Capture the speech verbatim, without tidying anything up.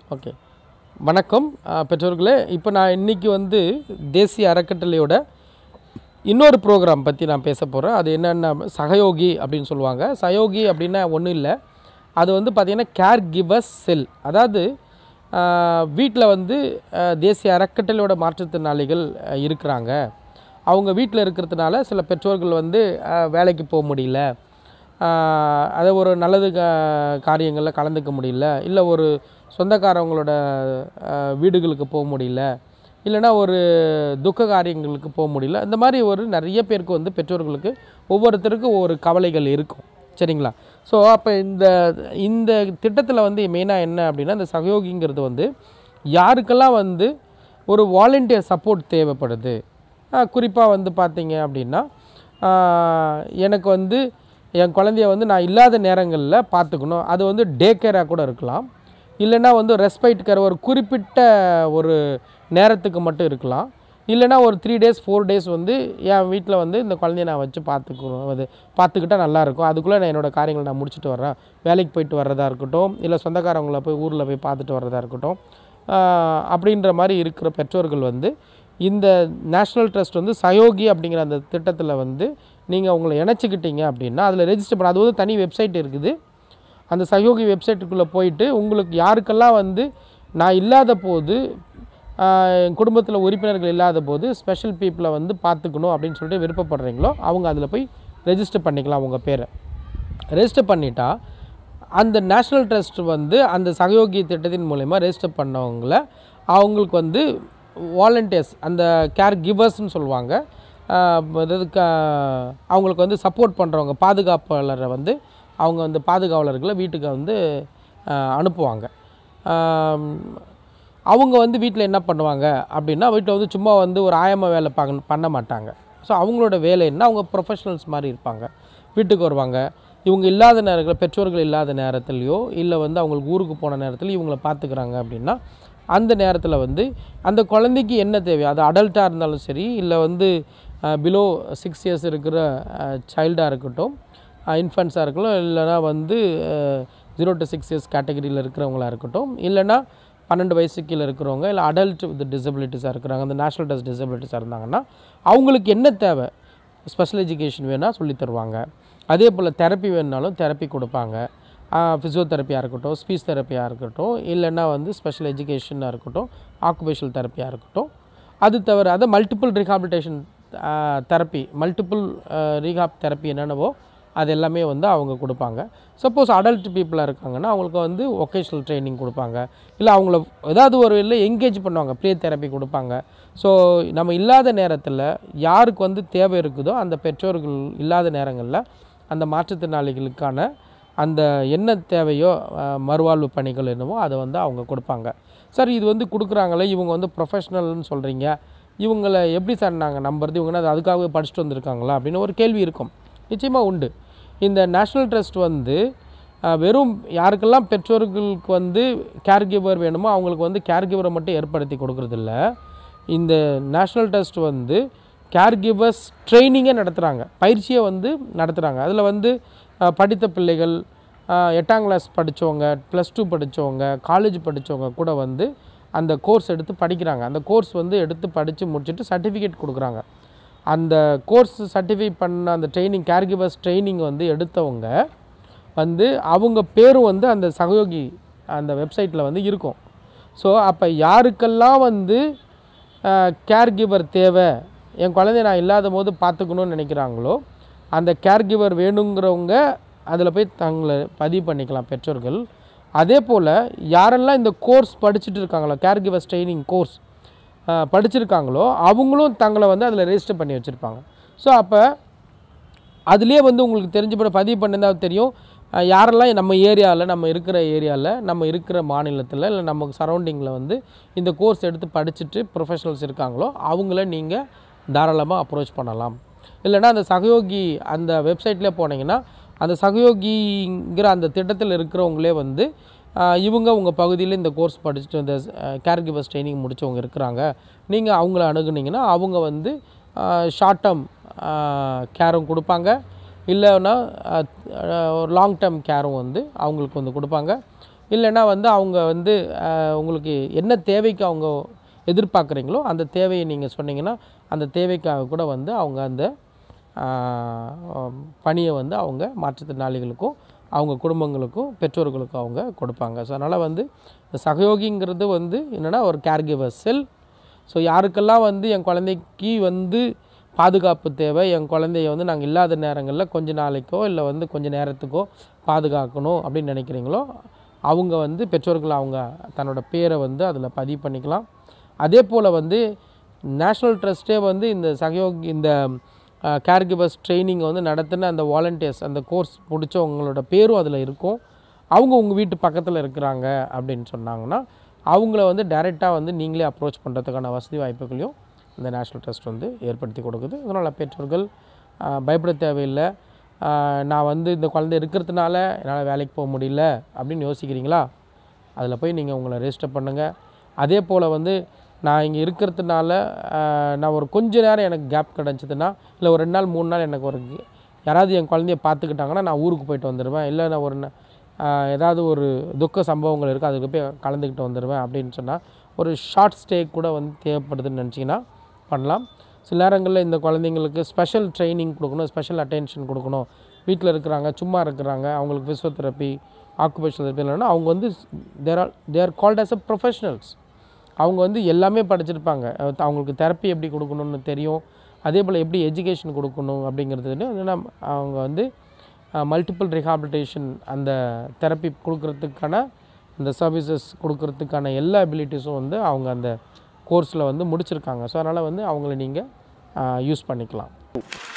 Okay வணக்கம் பெற்றோர்களே. இப்போ நான் இன்றைக்கி வந்து தேசிய அறக்கட்டளையோட இன்னொரு ப்ரோக்ராம் பற்றி நான் பேச போகிறேன். அது என்னென்ன சகயோகி அப்படின்னு சொல்லுவாங்க. சகயோகி அப்படின்னா ஒன்றும் இல்லை, அது வந்து பார்த்திங்கன்னா கேர் கிவர்ஸ் செல். அதாவது வீட்டில் வந்து தேசிய அறக்கட்டளையோட மாற்றுத்திறனாளிகள் இருக்கிறாங்க. அவங்க வீட்டில் இருக்கிறதுனால சில பெற்றோர்கள் வந்து வேலைக்கு போக முடியல, அதை ஒரு நல்லது காரியங்களில் கலந்துக்க முடியல, இல்லை ஒரு சொந்தக்காரவங்களோட வீடுகளுக்கு போக முடியல, இல்லைனா ஒரு துக்க காரியங்களுக்கு போக முடியல. இந்த மாதிரி ஒரு நிறைய பேருக்கு வந்து பெற்றோர்களுக்கு ஒவ்வொருத்தருக்கும் ஒவ்வொரு கவலைகள் இருக்கும், சரிங்களா? ஸோ அப்போ இந்த இந்த திட்டத்தில் வந்து மெயினாக என்ன அப்படின்னா, இந்த சகயோகிங்கிறது வந்து யாருக்கெல்லாம் வந்து ஒரு வாலண்டியர் சப்போர்ட் தேவைப்படுது. குறிப்பாக வந்து பார்த்திங்க அப்படின்னா, எனக்கு வந்து என் குழந்தைய வந்து நான் இல்லாத நேரங்களில் பார்த்துக்கணும். அது வந்து டே கேராக கூட இருக்கலாம், இல்லைனா வந்து ரெஸ்பைட் கேர் ஒரு குறிப்பிட்ட ஒரு நேரத்துக்கு மட்டும் இருக்கலாம், இல்லைனா ஒரு த்ரீ டேஸ் ஃபோர் டேஸ் வந்து என் வீட்டில் வந்து இந்த குழந்தைய நான் வச்சு பார்த்துக்கணும், அது பார்த்துக்கிட்டால் நல்லாயிருக்கும், அதுக்குள்ளே நான் என்னோடய காரியங்களை நான் முடிச்சுட்டு வர்றேன், வேலைக்கு போயிட்டு வர்றதா இருக்கட்டும், இல்லை சொந்தக்காரவங்கள போய் ஊரில் போய் பார்த்துட்டு வர்றதா இருக்கட்டும், அப்படின்ற மாதிரி இருக்கிற பெற்றோர்கள் வந்து இந்த நேஷ்னல் ட்ரஸ்ட் வந்து சகயோகி அப்படிங்கிற அந்த திட்டத்தில் வந்து நீங்கள் உங்களை இணைச்சிக்கிட்டீங்க அப்படின்னா அதில் ரெஜிஸ்டர் பண்ண, அது வந்து தனி வெப்சைட் இருக்குது. அந்த சகயோகி வெப்சைட்டுக்குள்ளே போயிட்டு உங்களுக்கு யாருக்கெல்லாம் வந்து நான் இல்லாத போது, என் குடும்பத்தில் உறுப்பினர்கள் இல்லாத போது ஸ்பெஷல் பீப்புளை வந்து பார்த்துக்கணும் அப்படின்னு சொல்லிட்டு விருப்பப்படுறீங்களோ அவங்க அதில் போய் ரெஜிஸ்டர் பண்ணிக்கலாம். உங்கள் பேரை ரெஜிஸ்டர் பண்ணிட்டா அந்த நேஷ்னல் ட்ரஸ்ட் வந்து அந்த சகயோகி திட்டத்தின் மூலமா ரெஜிஸ்டர் பண்ணவங்கள அவங்களுக்கு வந்து வாலண்டியர்ஸ், அந்த கேர் கிவர்ஸ்ன்னு சொல்லுவாங்க, இதுக்கு அவங்களுக்கு வந்து சப்போர்ட் பண்ணுறவங்க, பாதுகாப்பாளரை வந்து அவங்க வந்து பாதுகாவலர்களை வீட்டுக்கு வந்து அனுப்புவாங்க. அவங்க வந்து வீட்டில் என்ன பண்ணுவாங்க அப்படின்னா, வீட்டில் வந்து சும்மா வந்து ஒரு ஆயம்மா வேலை பார்க்க பண்ண மாட்டாங்க. ஸோ அவங்களோட வேலை என்ன, அவங்க ப்ரொஃபஷனல்ஸ் மாதிரி இருப்பாங்க. வீட்டுக்கு வருவாங்க, இவங்க இல்லாத நேரத்தில், பெற்றோர்கள் இல்லாத நேரத்துலையோ இல்லை வந்து அவங்களுக்கு ஊருக்கு போன நேரத்தில் இவங்களை பார்த்துக்கிறாங்க அப்படின்னா, அந்த நேரத்தில் வந்து அந்த குழந்தைக்கு என்ன தேவையோ, அது அடல்ட்டாக இருந்தாலும் சரி, இல்லை வந்து பிலோ சிக்ஸ் இயர்ஸ் இருக்கிற சைல்டாக இருக்கட்டும், இன்ஃபென்ட்ஸாக இருக்கலாம், இல்லைனா வந்து ஜீரோ டு சிக்ஸ் இயர்ஸ் கேட்டகரியில் இருக்கிறவங்களாக இருக்கட்டும், இல்லைனா பன்னெண்டு வயசு கீழே இருக்கிறவங்க, இல்லை அடல்ட் வித் டிசபிலிட்டிஸாக இருக்கிறாங்க, அந்த நேஷ்னல் டெஸ்ட் டிசபிலிட்டிஸாக இருந்தாங்கன்னா அவங்களுக்கு என்ன தேவை, ஸ்பெஷல் எஜுகேஷன் வேணால் சொல்லி தருவாங்க. அதே போல் தெரப்பி வேணுனாலும் தெரப்பி கொடுப்பாங்க. ஃபிசியோதெரப்பியாக இருக்கட்டும், ஸ்பீச் தெரப்பியாக இருக்கட்டும், இல்லைன்னா வந்து ஸ்பெஷல் எஜுகேஷனாக இருக்கட்டும், ஆக்குபேஷனல் தெரப்பியாக இருக்கட்டும். அது தவிர அதை multiple rehabilitation therapy, multiple rehab therapy என்னென்னவோ அது எல்லாமே வந்து அவங்க கொடுப்பாங்க. சப்போஸ் அடல்ட் பீப்புளாக இருக்காங்கன்னா அவங்களுக்கு வந்து ஒகேஷ்னல் ட்ரைனிங் கொடுப்பாங்க, இல்லை அவங்கள ஏதாவது ஒரு இல்லை என்கேஜ் பண்ணுவாங்க, ப்ளே தெரப்பி கொடுப்பாங்க. ஸோ நம்ம இல்லாத நேரத்தில் யாருக்கு வந்து தேவை இருக்குதோ அந்த பெற்றோர்கள் இல்லாத நேரங்களில் அந்த மாற்றுத்திறனாளிகளுக்கான அந்த என்ன தேவையோ மறுவாழ்வு பணிகள் என்னவோ அதை வந்து அவங்க கொடுப்பாங்க. சார் இது வந்து கொடுக்குறாங்களே, இவங்க வந்து ப்ரொஃபஷ்னல்னு சொல்கிறீங்க, இவங்களை எப்படி சார் நாங்கள் நம்புறது, இவங்கன்னா அது அதுக்காகவே படிச்சுட்டு வந்திருக்காங்களா அப்படின்னு ஒரு கேள்வி இருக்கும். நிச்சயமாக உண்டு. இந்த நேஷ்னல் ட்ரஸ்ட் வந்து வெறும் யாருக்கெல்லாம் பெற்றோர்களுக்கு வந்து கேர் கிவர் வேணுமோ அவங்களுக்கு வந்து கேர் கிவரை மட்டும் ஏற்படுத்தி கொடுக்குறதில்ல. இந்த நேஷ்னல் ட்ரஸ்ட் வந்து கேர் கிவர்ஸ் ட்ரைனிங்கே நடத்துகிறாங்க, பயிற்சியை வந்து நடத்துகிறாங்க. அதில் வந்து படித்த பிள்ளைகள், எட்டாம் கிளாஸ் படித்தவங்க, ப்ளஸ் டூ படித்தவங்க, காலேஜ் படித்தவங்க கூட வந்து அந்த கோர்ஸ் எடுத்து படிக்கிறாங்க. அந்த கோர்ஸ் வந்து எடுத்து படித்து முடிச்சுட்டு சர்டிஃபிகேட் கொடுக்குறாங்க. அந்த கோர்ஸ் சர்டிஃபை பண்ண அந்த ட்ரைனிங், கேர் கிவர்ஸ் ட்ரைனிங் வந்து எடுத்தவங்க வந்து அவங்க பேரும் வந்து அந்த சகயோகி அந்த வெப்சைட்டில் வந்து இருக்கும். ஸோ அப்போ யாருக்கெல்லாம் வந்து கேர் கிவர் தேவை, என் குழந்தைய நான் இல்லாத போது பார்த்துக்கணுன்னு நினைக்கிறாங்களோ அந்த கேர் கிவர் வேணுங்கிறவங்க அதில் போய் தங்களை பதிவு பண்ணிக்கலாம் பெற்றோர்கள். அதே போல் யாரெல்லாம் இந்த கோர்ஸ் படிச்சுட்டு இருக்காங்களோ, கேர் கிவர்ஸ் ட்ரைனிங் கோர்ஸ் படிச்சிருக்காங்களோ அவங்களும் தங்களை வந்து அதில் ரெஜிஸ்டர் பண்ணி வச்சுருப்பாங்க. ஸோ அப்போ அதுலேயே வந்து உங்களுக்கு தெரிஞ்சப்பட பதிவு பண்ணியிருந்தால் தெரியும் யாரெல்லாம் நம்ம ஏரியாவில், நம்ம இருக்கிற ஏரியாவில், நம்ம இருக்கிற மாநிலத்தில், இல்லை நம்ம சரௌண்டிங்கில் வந்து இந்த கோர்ஸ் எடுத்து படிச்சுட்டு ப்ரொஃபஷனல்ஸ் இருக்காங்களோ அவங்கள நீங்கள் தாராளமாக அப்ரோச் பண்ணலாம். இல்லைனா அந்த சகயோகி அந்த வெப்சைட்லேயே போனீங்கன்னா அந்த சகயோகிங்கிற அந்த திட்டத்தில் இருக்கிறவங்களே வந்து இவங்க உங்கள் பகுதியில் இந்த கோர்ஸ் படிச்சுட்டு இந்த கேர் கிவர்ஸ் ட்ரைனிங் முடித்தவங்க இருக்கிறாங்க, நீங்கள் அவங்கள அணுகுனீங்கன்னா அவங்க வந்து ஷார்ட் டேர்ம் கேரும் கொடுப்பாங்க, இல்லைன்னா ஒரு லாங் டேர்ம் கேரும் வந்து அவங்களுக்கு வந்து கொடுப்பாங்க. இல்லைன்னா வந்து அவங்க வந்து உங்களுக்கு என்ன தேவைக்கு அவங்க எதிர்பார்க்குறீங்களோ அந்த தேவையை நீங்கள் சொன்னீங்கன்னா அந்த தேவைக்காக கூட வந்து அவங்க அந்த பணியை வந்து அவங்க மாற்றுத்திறனாளிகளுக்கும் அவங்க குடும்பங்களுக்கும் பெற்றோர்களுக்கும் அவங்க கொடுப்பாங்க. ஸோ அதனால் வந்து இந்த சகயோகிங்கிறது வந்து என்னென்னா ஒரு கேர்கிவர் செல். ஸோ யாருக்கெல்லாம் வந்து என் குழந்தைக்கு வந்து பாதுகாப்பு தேவை, என் குழந்தைய வந்து நாங்கள் இல்லாத நேரங்களில் கொஞ்ச நாளைக்கோ இல்லை வந்து கொஞ்சம் நேரத்துக்கோ பாதுகாக்கணும் அப்படின்னு நினைக்கிறீங்களோ அவங்க வந்து பெற்றோர்கள் அவங்க தன்னோட பேரை வந்து அதில் பதிவு பண்ணிக்கலாம். அதே போல் வந்து நேஷ்னல் ட்ரஸ்ட்டே வந்து இந்த சகயோகி இந்த கேர்கிவர்ஸ் ட்ரைனிங்கை வந்து நடத்தின அந்த வாலண்டியர்ஸ் அந்த கோர்ஸ் முடித்தவங்களோட பேரும் அதில் இருக்கும். அவங்க உங்கள் வீட்டு பக்கத்தில் இருக்கிறாங்க அப்படின்னு சொன்னாங்கன்னா அவங்கள வந்து டைரெக்டாக வந்து நீங்களே அப்ரோச் பண்ணுறதுக்கான வசதி வாய்ப்புகளையும் இந்த நேஷ்னல் ட்ரஸ்ட் வந்து ஏற்படுத்தி கொடுக்குது. அதனால் பெற்றோர்கள் பயப்பட தேவையில்லை. நான் வந்து இந்த குழந்தை இருக்கிறதுனால என்னால் வேலைக்கு போக முடியல அப்படின்னு யோசிக்கிறீங்களா, அதில் போய் நீங்கள் உங்களை ரெஜிஸ்டர் பண்ணுங்கள். அதே போல் வந்து நான் இங்கே இருக்கிறதுனால நான் ஒரு கொஞ்ச நேரம் எனக்கு கேப் கிடச்சிதுன்னா இல்லை ஒரு ரெண்டு நாள் மூணு நாள் எனக்கு ஒரு யாராவது என் குழந்தைய பார்த்துக்கிட்டாங்கன்னா நான் ஊருக்கு போயிட்டு வந்துடுவேன், இல்லை நான் ஒரு ஏதாவது ஒரு துக்க சம்பவங்கள் இருக்குது அதுக்கு போய் கலந்துக்கிட்டு வந்துடுவேன் அப்படின்னு சொன்னால் ஒரு ஷார்ட் ஸ்டே கூட வந்து தேவைப்படுதுன்னு நினச்சிங்கன்னா பண்ணலாம். சில நேரங்களில் இந்த குழந்தைங்களுக்கு ஸ்பெஷல் ட்ரைனிங் கொடுக்கணும், ஸ்பெஷல் அட்டென்ஷன் கொடுக்கணும், வீட்டில் இருக்கிறாங்க சும்மா இருக்கிறாங்க அவங்களுக்கு ஃபிசியோதெரப்பி ஆக்குபேஷனல் தெரப்பி இல்லைன்னா அவங்க வந்து they are they called as a professionals. அவங்க வந்து எல்லாமே படிச்சிருப்பாங்க, அவங்களுக்கு தெரப்பி எப்படி கொடுக்கணும்னு தெரியும், அதே போல் எப்படி எஜுகேஷன் கொடுக்கணும் அப்படிங்கிறது என்னென்னா அவங்க வந்து மல்டிபிள் ரிஹாபிலிட்டேஷன் அந்த தெரப்பி கொடுக்கறதுக்கான அந்த சர்வீசஸ் கொடுக்கறதுக்கான எல்லா எபிலிட்டிஸும் வந்து அவங்க அந்த கோர்ஸில் வந்து முடிச்சிருக்காங்க. ஸோ அதனால் வந்து அவங்கள நீங்கள் யூஸ் பண்ணிக்கலாம்.